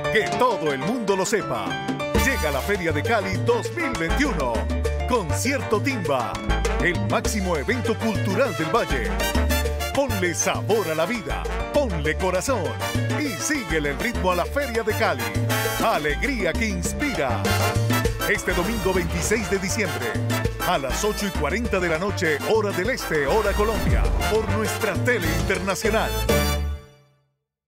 Que todo el mundo lo sepa. Llega la Feria de Cali 2021. Concierto Timba, el máximo evento cultural del Valle. Ponle sabor a la vida, ponle corazón y síguele el ritmo a la Feria de Cali. Alegría que inspira. Este domingo 26 de diciembre, a las 8:40 de la noche, hora del Este, hora Colombia, por nuestra tele internacional.